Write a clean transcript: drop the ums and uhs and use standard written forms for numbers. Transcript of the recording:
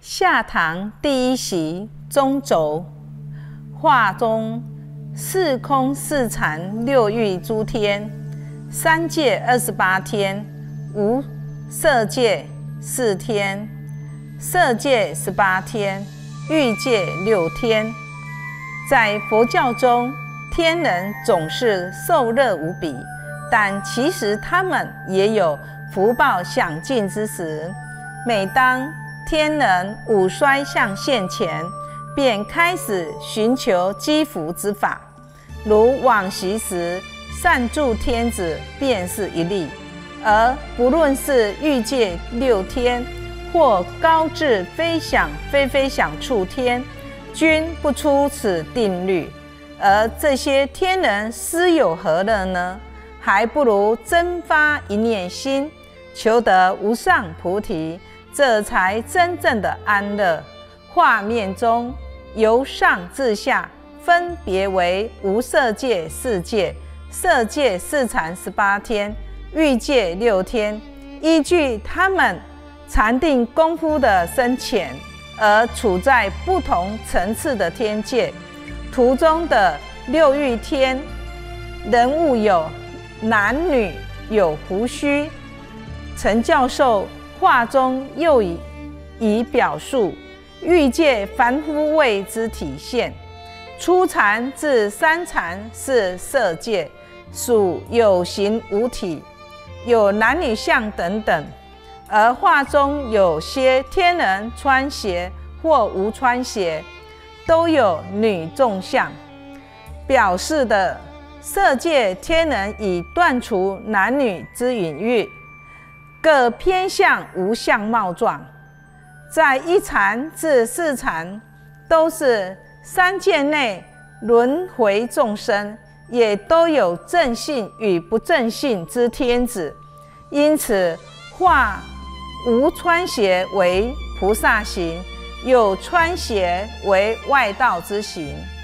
下堂第一席中轴，画中四空四禅六欲诸天，三界28天，无色界4天，色界18天，欲界6天。在佛教中，天人总是受乐无比，但其实他们也有福报享尽之时。每当天人五衰相现前，便开始寻求积福之法。如往昔时，善住天子便是一例。而不论是欲界6天，或高至非想非非想处天，均不出此定律。而这些天人斯有何乐呢？还不如真发一念心，求得无上菩提，这才真正的安乐。画面中由上至下分别为无色界4界、色界4禅18天、欲界6天，依据他们禅定功夫的深浅，而处在不同层次的天界。图中的六欲天，人物有男女，有胡须。陈教授画中又以表述欲界凡夫位之体现。初禅至3禅是色界，属有形无体，有男女相等等。而画中有些天人穿鞋或无穿鞋，都有女众相，表示的色界天人已断除男女之隐喻，各偏向无相貌状。在1禅至4禅都是3界内轮回众生，也都有正性与不正性之天子，因此画无穿鞋为菩萨行，有穿鞋为外道之行。